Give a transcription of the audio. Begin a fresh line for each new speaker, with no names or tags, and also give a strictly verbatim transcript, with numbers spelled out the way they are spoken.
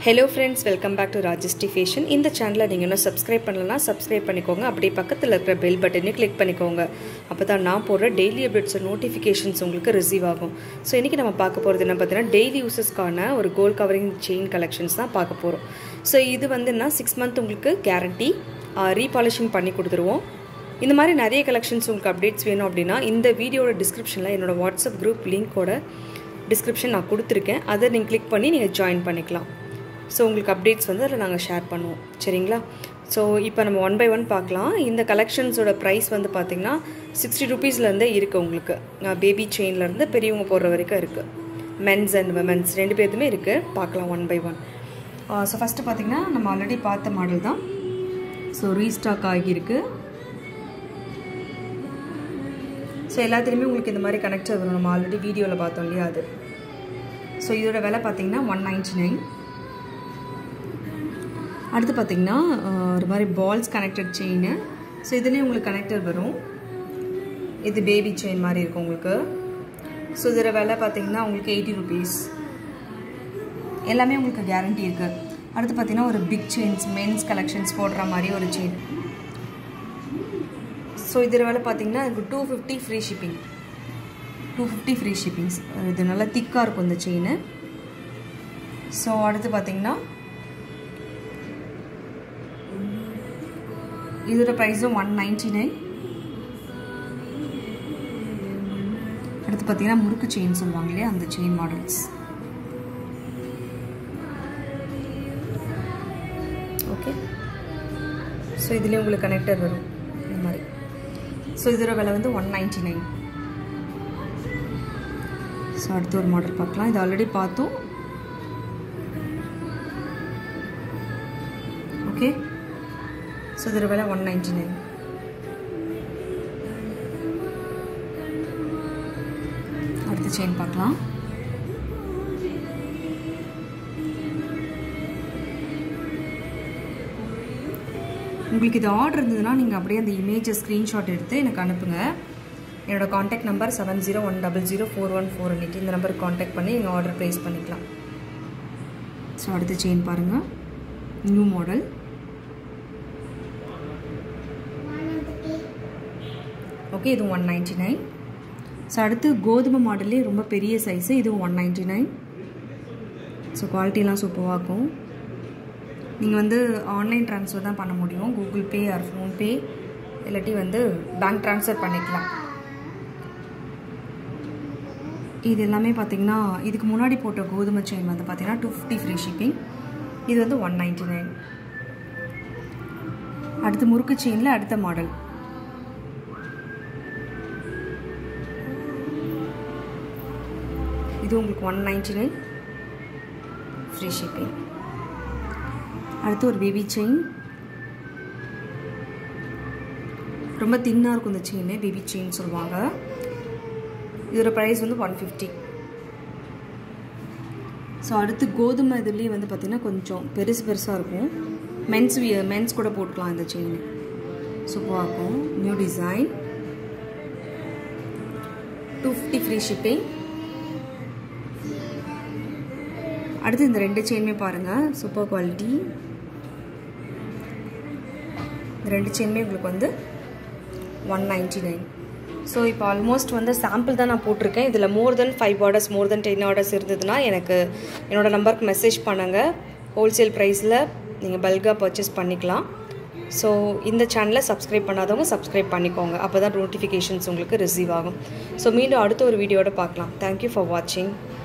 Hello friends, welcome back to Rajeshti Fashion. In the channel நீங்க இன்னும் subscribe பண்ணலனா subscribe பண்ணிக்கோங்க. அப்படியே பக்கத்துல இருக்கிற bell button-ஐ click பண்ணிக்கோங்க. அப்பதான் நான் போடுற daily updates notifications உங்களுக்கு receive ஆகும். சோ இன்னைக்கு நம்ம பார்க்க போறது என்ன பார்த்தீங்கன்னா daily usesக்கான ஒரு gold covering chain collections தான் பார்க்க போறோம். சோ இது வந்துன்னா six month உங்களுக்கு guarantee repolishing பண்ணி கொடுத்துருவோம். இந்த மாதிரி நிறைய collections உங்களுக்கு updates வேணும் அப்படினா இந்த வீடியோட descriptionல என்னோட WhatsApp group link-ஓட description நான் கொடுத்திருக்கேன். அதை நீங்க click பண்ணி நீங்க join பண்ணிக்கலாம். So உங்களுக்கு அப்டேட்ஸ் வந்து அதல நாங்க ஷேர் பண்ணுவோம் சரிங்களா சோ இப்போ நம்ம one by one பார்க்கலாம் இந்த கலெக்ஷன்ஸோட பிரைஸ் வந்து பாத்தீங்கன்னா sixty rupees ல இருந்தே இருக்கு உங்களுக்கு பேபி செயின்ல இருந்து பெரியவங்க போற வரைக்கும் இருக்கு men's and women's ரெண்டு பேத்துமே இருக்கு பார்க்கலாம் one by one so first பாத்தீங்கன்னா நம்ம ஆல்ரெடி பார்த்த மாடல் தான் சோ ரீஸ்டாக் ஆகி இருக்கு சோ எல்லாத்துலயுமே உங்களுக்கு இந்த மாதிரி கனெக்டர் வரும் நம்ம ஆல்ரெடி வீடியோல பார்த்தோம் இல்லையா அது சோ இதோட விலை பாத்தீங்கன்னா one ninety-nine அடுத்து பாத்தீங்கன்னா ஒரு மாதிரி balls connected chain சோ இதுலயே உங்களுக்கு கனெக்டர் வரும் இது பேபி செயின் மாதிரி இருக்கும் உங்களுக்கு சோ இதோட விலை பாத்தீங்கன்னா உங்களுக்கு eighty rupees எல்லாமே உங்களுக்கு கேரண்டி இருக்கு அடுத்து பாத்தீங்கன்னா ஒரு big chains men's collections போடுற மாதிரி ஒரு chain சோ இதோட விலை பாத்தீங்கன்னா two fifty free shipping two fifty free shipping இது நல்லா திக்கா இருக்கும் இந்த செயின் சோ அடுத்து பாத்தீங்கன்னா இதோட பிரைஸ் one ninety-nine அடுத்து பாத்தீங்கன்னா முறுக்கு செயின் சொல்வாங்க இல்லையா அந்த செயின் மாடல்ஸ் ஓகே சோ இதுலயே உங்களுக்கு கனெக்டர் வரும் இந்த மாதிரி சோ இதோட விலை வந்து one ninety-nine சோ அடுத்து ஒரு மாடல் பார்க்கலாம் இது ஆல்ரெடி பார்த்தோம் ஓகே So இதோட விலை one ninety-nine அடுத்த செயின் பார்க்கலாம் உங்களுக்கு இது ஆர்டர் இருந்ததுன்னா நீங்க அப்படியே அந்த இமேஜை ஸ்கிரீன்ஷாட் எடுத்து எனக்கு அனுப்புங்க என்னோட contact number seven zero one zero zero four one four eight இந்த நம்பருக்கு கான்டாக்ட் பண்ணி நீங்க ஆர்டர் பிளேஸ் பண்ணிக்கலாம் சோ அடுத்த செயின் பாருங்க நியூ மாடல் ஓகே இது one ninety-nine சோ அடுத்து கோதுமை மாடல்லே ரொம்ப பெரிய சைஸ் இது one ninety-nine சோ குவாலிட்டி எல்லாம் சூப்பரா இருக்கும் நீங்க வந்து ஆன்லைன் ட்ரான்ஸ்ஃபர் தான் பண்ண முடியும் Google Pay or Phone Pay இல்லாட்டி வந்து பேங்க் ட்ரான்ஸ்ஃபர் பண்ணிக்கலாம் இது எல்லாமே பாத்தீங்கன்னா இதுக்கு முன்னாடி போட்ட கோதுமை செயின் வந்து பாத்தீங்கன்னா two fifty free shipping இது வந்து one ninety-nine அடுத்து முறுக்கு செயின்ல அடுத்த மாடல் இது உங்களுக்கு one ninety-nine free shipping அடுத்து ஒரு பேபி செயின் ரொம்ப தின்னா இருக்கும் இந்த செயின் பேபி செயின் சொல்வாங்க இதோட பிரைஸ் வந்து one fifty சோ அடுத்து கோதுமை இதுலயே வந்து பாத்தீங்கன்னா கொஞ்சம் பெருசு பெருசா இருக்கும் மென்ஸ் மென்ஸ் கூட போட்டுக்கலாம் இந்த செயின் சூப்பரா இருக்கும் new design two fifty free shipping அடுத்து இந்த ரெண்டு செயினுமே பாருங்க சூப்பர் குவாலிட்டி இந்த ரெண்டு செயினுமே உங்களுக்கு வந்து one ninety-nine சோ இப்போ ஆல்மோஸ்ட் வந்து சாம்பிள் தான் நான் போட்டுருக்கேன் இதுல more than five orders more than ten orders இருந்ததுன்னா எனக்கு என்னோட நம்பருக்கு மெசேஜ் பண்ணுங்க ஹோல்சேல் பிரைஸ்ல நீங்க பல்கா பர்ச்சேஸ் பண்ணிக்கலாம் சோ இந்த சேனலை சப்ஸ்கிரைப் பண்ணாதவங்க சப்ஸ்கிரைப் பண்ணிக்கோங்க அப்பதான் நோட்டிஃபிகேஷன்ஸ் உங்களுக்கு ரிசீவ் ஆகும் சோ மீண்டும் அடுத்த ஒரு வீடியோட பார்க்கலாம் Thank you for watching